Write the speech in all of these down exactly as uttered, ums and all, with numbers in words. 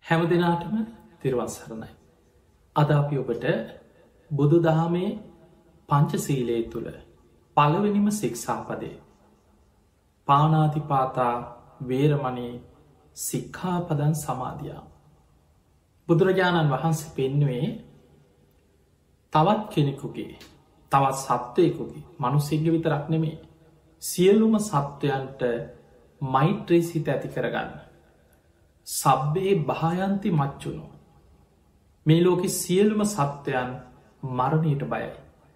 හැම දෙනාටම තෙරුවන් සරණයි. අද අපි ඔබට බුදු දහමේ පංචසීලය තුළ පළවෙනිම ශික්ෂාපදේ පානාතිපාතා වේරමණී සික්ඛාපදං සමාදියා. බුදුරජාණන් වහන්සේ පෙන්නුවේ තවත් කෙනෙකුගේ තවත් සත්වයකුගේ මනුස්සෙක්ග විතරක් නෙමේ සියලුම සත්වයන්ට මෛත්‍රී සිත ඇති කරගන්න. සබ්බේ භායන්ති මච්චුණු මේ ලෝකෙ සියලුම සත්වයන් මරණයට බයයි.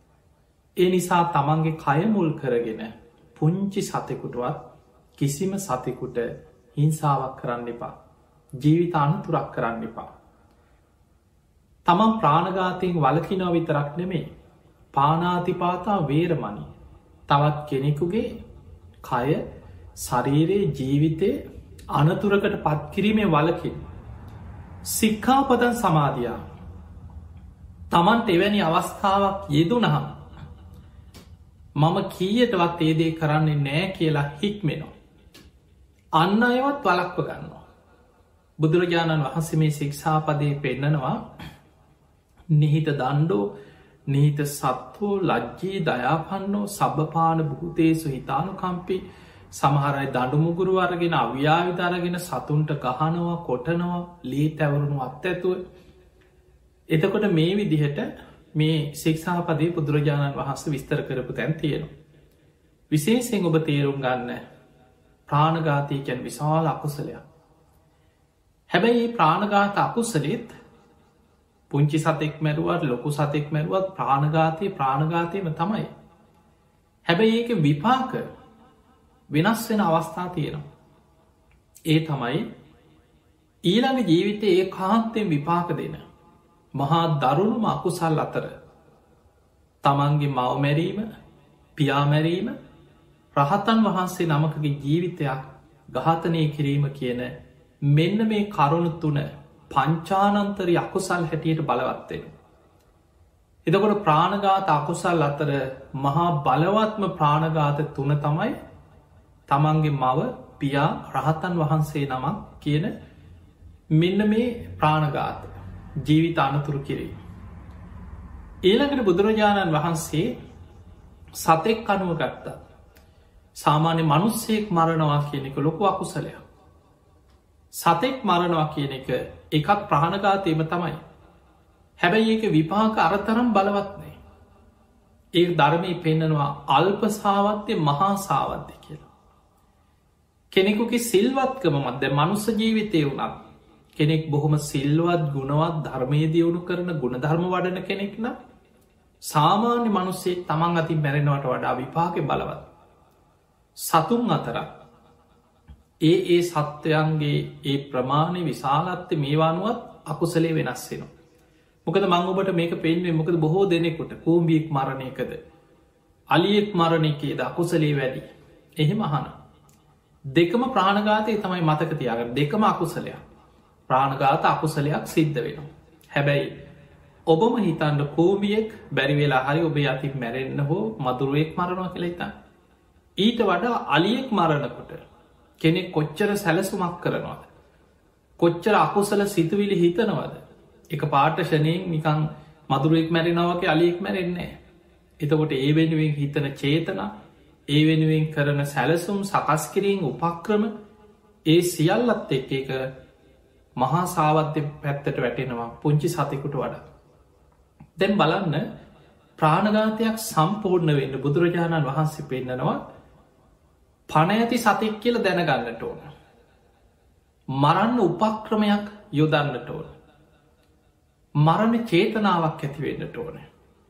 ඒ නිසා තමන්ගේ කය මුල් කරගෙන පුංචි සතෙකුටුවත් කිසිම සතෙකුට හිංසාවක් කරන්න එපා. ජීවිත අනතුරක් කරන්න එපා. තමන් ප්‍රාණඝාතයෙන් වලකිනව විතරක් නෙමේ පානාතිපාතා වේරමණී තවත් කෙනෙකුගේ කය ශරීරයේ ජීවිතය අනතුරකට පත්කිරීමේ වලකින් සික්ඛාපදං සමාදියා. තමන්ට එවැනි අවස්ථාවක් යෙදුනහම මම කීයටවත් ඒදේ කරන්නේ නෑ කියලා හික්මෙනවා. අන්න අයවත් වලක්ව ගන්නවා. බුදුරජාණන් වහන්සේ මේ ශික්ෂාපදය පෙන්නනවා නිහිත දණ්ඩෝ නිහිත සත්වෝ ලජ්ජී දයාපන්නෝ සබපාන භූතේසු හිතානුකම්පි සමහරයි දඩුමුගුරු අරගෙන අව්‍යාවිධරගෙන සතුන්ට ගහනවා කොටනවා ලී තැවරුණු අත් ඇතුව. එතකොට මේ විදිහට මේ ශික්ෂාපදේ බුදුරජාණන් වහන්සේ විස්තර කරපු තැන් තියෙනවා. විශේෂයෙන් ඔබ තේරුම් ගන්න ප්‍රාණඝාතය කැන් විශාල අකුසලයක්. හැබැයි ප්‍රාණඝාත අකුසලෙත් පුංචි සතෙක් මැරුවත් ලොකු සතෙක් මැරුවත් ප්‍රාණඝාතය ප්‍රාණඝාතයම තමයි. හැබැයි ඒක විපාක වෙනස් වෙන අවස්ථා තියෙනවා. ඒ තමයි ඊළඟ ජීවිතය ඒ කාන්තයෙන් විපාක දෙන මහා දරුණුම අකුසල් අතර තමන්ගේ මවමැරීම පියාමැරීම රහතන් වහන්සේ නමකගේ ජීවිතයක් ඝාතනය කිරීම කියන මෙන්න මේ කරුණු තුන පංචානන්තරි අකුසල් හැටියට බලවත්වෙන. එතකොට ප්‍රාණඝාත අකුසල් අතර මහා බලවත්ම ප්‍රාණඝාත තුන තමයි තමන්ගේ මව පියා රහතන් වහන්සේ නමක් කියන මෙන්න මේ ප්‍රාණඝාත ජීවිත අනතුරු කිරීම. ඊළඟට බුදුරජාණන් වහන්සේ සතෙක් අනුව ගත්තා. සාමාන්‍ය මනුස්සයෙක් මරණවා කියන එක ලොකු අකුසලයක්. සතෙක් මරණවා කියන එක එකක් ප්‍රාණඝාතයම තමයි. හැබැයි ඒක විපාක අරතරම් බලවත්නේ. ඒ ධර්මය පෙන්නනවා අල්පසාවත්‍ය මහා සාවද්‍ය කියලා. කෙනෙකුගේ සිල්වත්කම මත් දැ මනුස්ස ජීවිතය වුණත් කෙනෙක් බොහොම සිල්වත් ගුණවත් ධර්මය දියුණු කරන ගුණධර්ම වඩන කෙනෙක් නම් සාමාන්‍ය මනුස්සේ තමන් අතින් මැරෙනවට වඩා විපාක බලවත්. සතුන් අතරක් ඒ ඒ සත්වයන්ගේ ඒ ප්‍රමාණය විශාලත්ත මේවානුවත් අකුසලේ වෙනස් වෙනවා. මොකද මං ඔබට මේක පෙන්වේ මොකද බොහෝ දෙනෙකුට කූම්බියෙක් මරණයකද අලියෙක් මරණයකේද අකුසලේ වැඩි එහෙම අහන. දෙකම ප්‍රාණඝාතය තමයි මතක තියාගන්න දෙකම අකුසලයක්. ප්‍රාණඝාත අකුසලයක් සිද්ධ වෙනවා. හැබැයි ඔබම හිතන්ඩ කෝමියෙක් බැරිවෙලා හරි ඔබ අතින් මැරෙන්න්න හෝ මදුරුවෙක් මරණවා කියලා හිතන්න. ඊට වඩා අලියෙක් මරණකොට කෙනෙක් කොච්චර සැලසුමක් කරනවාද. කොච්චර අකුසල සිතුවිලි හිතනවද. එක පාටශනයෙන් නිකං මදුරුවෙක් මැරෙනවාගේ අලියෙක් මැරෙන්නේ. එතකොට ඒ වෙනුවෙන් හිතන චේතන ඒ වෙනුවෙන් කරන සැලසුම් සකස් කිරීම උපක්‍රම ඒ සියල්ලත් එක් එක මහා සාවත්‍ය පැත්තට වැටෙනවා පුංචි සතෙකුට වඩා. දැන් බලන්න ප්‍රාණඝාතයක් සම්පූර්ණ වෙන්න බුදුරජාණන් වහන්සේ පෙන්නනවා පණ ඇති සතෙක් කියල දැනගන්නට ඕන. මරන්න උපක්‍රමයක් යොදන්නට ඕන. මරණ චේතනාවක් ඇතිවෙන්නට ඕන.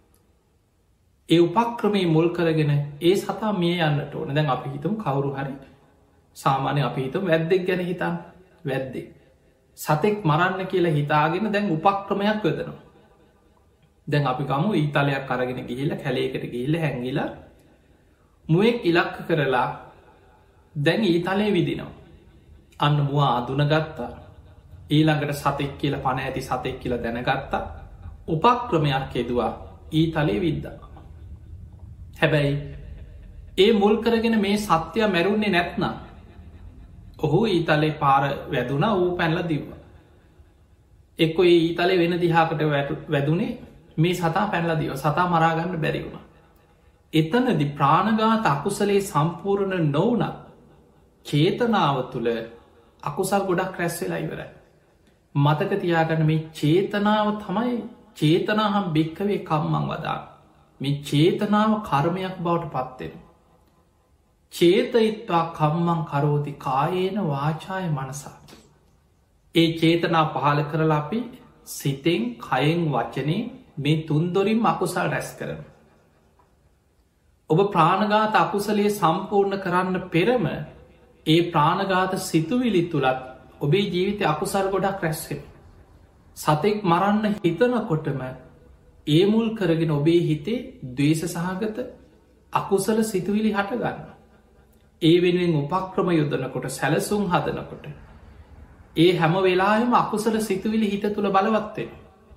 ඒ උපක්‍රමේ මුල් කරගෙන ඒ සතා මිය යන්නට ඕන. දැන් අපි හිතම් කවුරු හරි සාමාන්‍ය අපි හිතම් වැද්දෙක් ගැන හිතන් වැද්දෙක්. සතෙක් මරන්න කියලා හිතාගෙන දැන් උපක්‍රමයක් වෙදනවා. දැන් අපි ගමු ඊතලයක් අරගෙන ගිහිල්ල කැලේකට ගිහිල්ල හැඟිල මුවෙක් ඉලක්ක කරලා දැන් ඊතලේ විදිනවා. අන්න මුවා අදුන ගත්තා ඊළඟට සතෙක් කියල පණ ඇති සතෙක් කියල දැනගත්තා උපක්‍රමයක් යෙදවා ඊතලේ විද්දා. හැබැයි ඒ මුල් කරගෙන මේ සත්‍යය මැරුන්නේ නැත්නම් ඔහු ඊතලේ පාර වැදුනා වූ පැල්ල දිව්වා. එක්කො ඒ ඊතලේ වෙන දිහාකට වැදුනේ මේ සතා පැනලදිව සතා මරාගන්න බැරිවුණ. එතනදි ප්‍රාණඝාත අකුසලේ සම්පූර්ණ නොවන චේතනාව තුළ අකුසල් ගොඩක් රැස්වෙලා ඉවරයි. මතක තියාගන්න මේ චේතනාව තමයි චේතනාහම් භික්කවේ කම්මං වදා මේ චේතනාව කර්මයක් බවට පත්වෙන. චේතයිත්වා කම්මං කරෝති කායේන වාචාය මනසා. ඒ චේතනා පහල කරලා අපි සිතෙන් කයෙන් වචනේ මේ තුන්දොරින් අකුසල් රැස් කරන. ඔබ ප්‍රාණඝාත අකුසලේ සම්පූර්ණ කරන්න පෙරම ඒ ප්‍රාණඝාත සිතුවිලි තුළත් ඔබේ ජීවිත අකුසල් ගොඩක් රැස්වෙන. සතෙක් මරන්න හිතනකොටම ඒ මුල් කරගෙන ඔබේ හිතේ දවේශ සහගත අකුසල සිතුවිලි හටගන්න. ඒ වෙනුවෙන් උපක්‍රම යොදනකොට සැලසුම් හදනකොට. ඒ හැම වෙලාම අකුසල සිතුවිලි හිත තුළ බලවත්වෙන.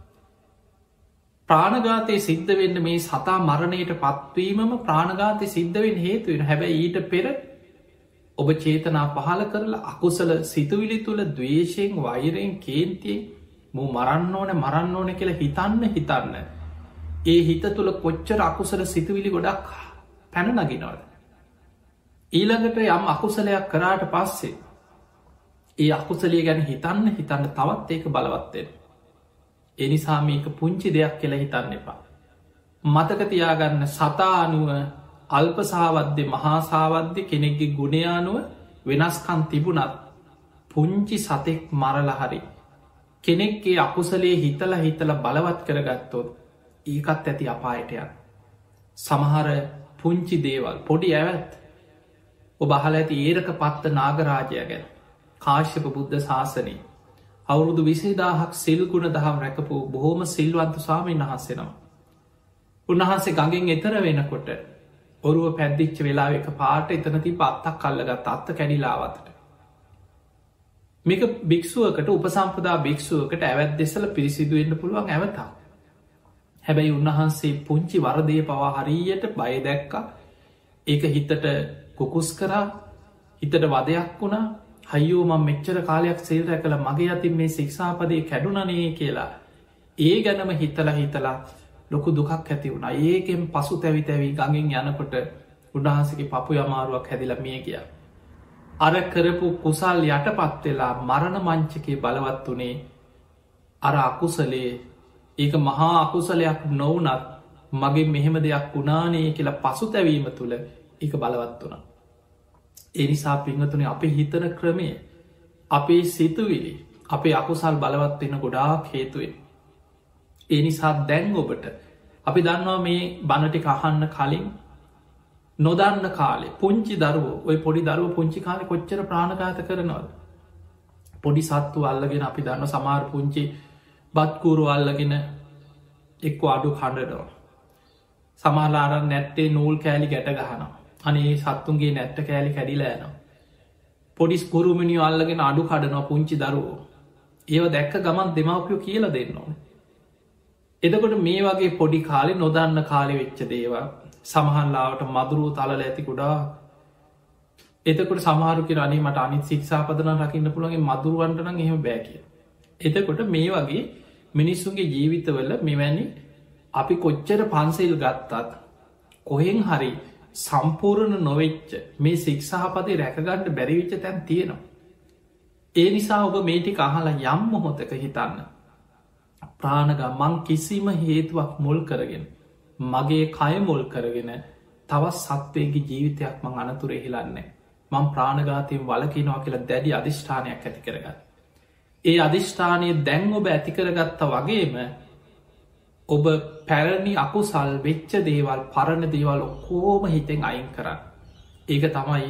ප්‍රාණඝාතය සිද්ධ වෙන්න මේ සතා මරණයට පත්වීමම ප්‍රාණඝාතය සිද්ධවෙන් හේතුවෙන හැබැයි ඊට පෙර ඔබ චේතනා පහල කරලා අකුසල සිතුවිලි තුළ දවේශයෙන් වෛරයෙන් කේන්තියෙන් මු මරන්න ඕන මරන්න ඕන කියලා හිතන්න හිතන්න. ඒ හිත තුළ කොච්චර අකුසල සිතුවිලි ගොඩක් පැන නගිනවද. ඊළඟට යම් අකුසලයක් කරාට පස්සේ ඒ අකුසලිය ගැන හිතන්න හිතන්න තවත් ඒක බලවත්වෙන. එනිසා මේක පුංචි දෙයක් කියලා හිතන්න එපා. මතක තියාගන්න සතා අනුව අල්පසාවද්‍ය මහාසාවද්‍ය කෙනෙක්ගේ ගුණයානුව වෙනස්කන් තිබුණත් පුංචි සතෙක් මරලහරි කෙනෙක්ගේ අකුසලේ හිතල හිතල බලවත් කරගත්තොත් ඒකත් ඇති අපායටයන්. සමහර පුංචි දේවල් පොඩි ඇවැත් ඔබ අහල ඇති ඒරක පත්ත නාගරාජය ගැන කාශ්‍යප බුද්ධ ශාසනී අවුරුදු විසේදාහක් සිල්ගුණ දහම් රැකපු බොහෝම සිල්වන්තු සාමීන් වහන්සෙනවා. උන්වහන්සේ ගඟෙන් එතර වෙනකොට ඔරුව පැද්දිච්ච වෙලා එක පාට එතනති පත්තක් කල්ලගත් අත්ත කැඩිලාවතට. මේක භික්ෂුවකට උපසම්පදා භික්ෂුවකට ඇවැත් දෙසල පිරිසිදුවෙන්න්න පුළුවන් ඇවතා. හැබැයි උන්වහන්සේ පුංචි වරදය පවා හරියට බය දැක්ක ඒක හිතට කුකුස් කරා හිතට වදයක් වුණා හයෝම මෙච්චර කාලයක් සේල්ර කළ මගේ අතින් මේ ශික්ෂාපදය කැඩුනනේ කියලා ඒ ගැනම හිතලා හිතලා ලොකු දුකක් ඇති වුණ ඒකෙන් පසු තැවි තැවී ගඟින් යනකොට උඩහන්සගේ පපු අමාරුවක් හැදිල මිය කිය. අර කරපු කුසල් යට පත්වෙලා මරණ මංචකේ බලවත් වනේ අර අකුසලේ ඒක මහා අකුසලයක් නොවනත් මගේ මෙහෙම දෙයක් වුණානේ කියලා පසු තැවීම තුළ ඒක බලවත් වුණ. එනිසා පිංහතුනේ අපේ හිතන ක්‍රමය අපේ සිතුවිලි අපේ අකුසල් බලවත් වෙන ගොඩාක් හේතුවෙන්. ඒ නිසා දැන් ඔබට අපි දන්නවා මේ බණටි අහන්න කලින් නොදන්න කාලේ පුංචි දරුව ඔය පොඩි දරුව පුංචි කාලෙ කොච්චර ප්‍රාණඝාත කරනවද. පොඩි සත්තු අල්ලගෙන අපි දන්න සමාර පුංචි බත්කූරු අල්ලගෙන එක්ක අඩු කණ්ඩනවා. සමාලාරන් නැත්තේ නූල් කෑලි ගැට ගහනවා. අනේ සත්තුන්ගේ නැට්ට කෑලි කැඩිලෑනවා. පොඩිස් කුරුමිනිිය අල්ලගෙන අඩු කඩනවා පුංචි දරුවෝ. ඒව දැක්ක ගමන් දෙමවපියෝ කියල දෙන්න ඕන. එදකොට මේ වගේ පොඩි කාලෙ නොදන්න කාලෙ වෙච්ච දේවා සමහන්ලාවට මදුරුව තලල ඇති කුඩා එතකොට සමාරුක රනේ මට අනිත් ශික්ෂාපදන රකින්න පුළන්ගේ මදුරුවන්ටන එහෙම බෑ කිය. එතකොට මේ වගේ මිනිස්සුන්ගේ ජීවිතවල මෙවැනි අපි කොච්චර පන්සෙල් ගත්තත් කොහෙන් හරි සම්පූර්ණ නොවෙච්ච මේ ශික්ෂාපතය රැකගණ්ඩ බැරිවිච්ච තැන් තියෙනවා. ඒ නිසා ඔබ මේටි අහලා යම් මොහොතක හිතන්න. ප්‍රාණග මං කිසිම හේතුවක් මුල් කරගෙන මගේ කය මුල් කරගෙන තවත් සත්වයගේ ජීවිතයක් මං අනතුර එහිලන්නේ මං ප්‍රාණඝාතයෙන් වලකිනවා කියලා දැඩි අධිෂ්ඨානයක් ඇති කරගත්. ඒ අධිෂ්ඨානය දැන් ඔබ ඇතිකරගත්ත වගේම ඔබ පැරණි අකුසල් වෙච්ච දේවල් පරණ දේවල් ඔක්කෝම හිතෙන් අයින් කරන්න. ඒක තමයි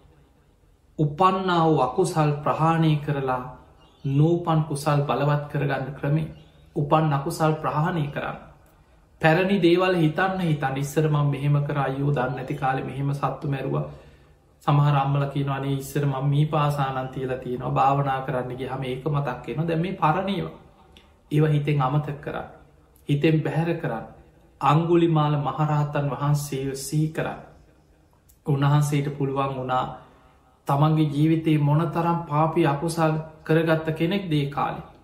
උපන්නා වූ අකුසල් ප්‍රහාණය කරලා නූපන් කුසල් බලවත් කරගන්න ක්‍රමේ උපන් අකුසල් ප්‍රහාණය කරන්න. පැරණි දේවල් හිතන්න හිතන් ඉස්සරම මෙහෙම කර අයෝ දන්න ඇති කාලෙ මෙහෙම සත්තු මැරුව සමහරම්මල කියනවානේ ඉස්සර ම මී පාසානන් තියල තියෙනවා භාවනා කරන්නගේ හම ඒක මතක්කෙන දැ මේ පරණීවා ඒව හිතෙන් අමතක් කරන්න හිතෙන් බැහැර කරන්න අංගුලි මාල මහරහතන් වහන්සේ සී කරන්න උන්වහන්සේට පුළුවන් වුණා තමන්ගේ ජීවිතයේ මොන තරම් පාපි අකුසල් කරගත්ත කෙනෙක් දේ කාලි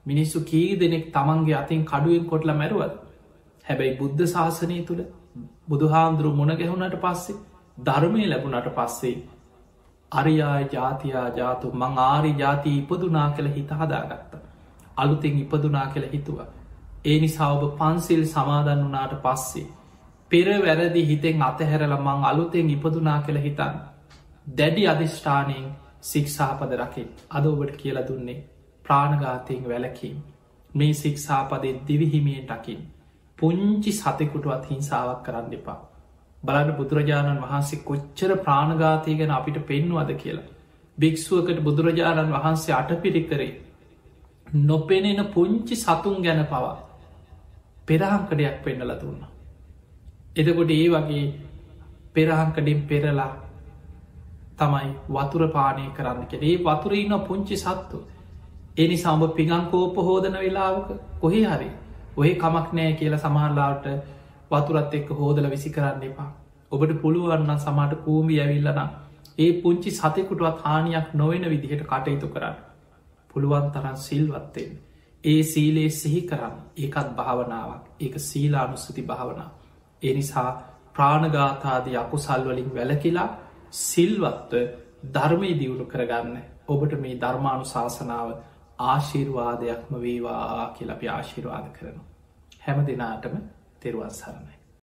මිනිස්සු කී දෙනෙක් තමන්ගේ අතින් කඩුවෙන් කොටල මැරුවද. හැබැයි බුද්ධ ශාසනය තුළ බුදුහාන්දුරු මුණ ගැහුණට පස්සේ ධර්මය ලැබුණට පස්සේ අරියා ජාතියා ජාතු මං ආරි ජාතිය ඉපදුනා කළ හිත හදාගත්ත. අලුතෙන් ඉපදුනා කළ හිතුව. ඒ නිසා ඔබ පන්සිල් සමාදන් වනාට පස්සේ. පෙර වැරදි හිතෙන් අතහැරල මං අලුතෙන් ඉපදුනා කළ හිතන්. දැඩි අධිෂ්ඨානයෙන් සික්ෂාපද රකින් අද ඔබට කියල දුන්නේ ප්‍රාණඝාතයෙන් වැලකීම්. මේ සික්ෂාපදේ දිවිහිමියෙන් ටකින්. පුංචි සතෙකුටුවත් හිංසාවක් කරන්න එපා. බලන්න බුදුරජාණන් වහන්සේ කොච්චර ප්‍රාණඝාතය ගැන අපිට පෙන්වද කියලා. භික්‍ෂුවකට බුදුරජාණන් වහන්සේ අටපිරි කරේ. නොපෙනෙන පුංචි සතුන් ගැන පවා පෙරහංකඩයක් පෙන්නල දුන්න. එදකොට ඒ වගේ පෙරහංකඩින් පෙරලා තමයි වතුර පානය කරන්න කෙ ඒ වතුරන්න පුංචි සත්තු. එනි සම්බ පිගංකෝප හෝදන වෙලාවක කොහේ හරි ඔය කමක් නෑ කියලා සමහරලාට වතුරත් එක්ක හෝදල විසි කරන්න එපා. ඔබට පුළුවන්න සමට කූමි ඇවිල්ලනම් ඒ පුංචි සතෙකුටුවත් හානියක් නොවෙන විදිහට කටයුතු කරන්න. පුළුවන් තරන් සිල්වත්තෙන්. ඒ සීලේ සිහි කරන්න ඒකත් භාවනාවක් ඒක සීලානුස්සති භාවනා. ඒ නිසා ප්‍රාණඝාතාදී අකුසල්වලින් වැලකිලා සිල්වත්ව ධර්මය දියුණු කරගන්න ඔබට මේ ධර්මානු ශාසනාව ආශිර්වාදයක්ම වේවා කියලපි ආශිර්වාද කරනු. හැම දෙනාටම තෙරුවන් සරණයි.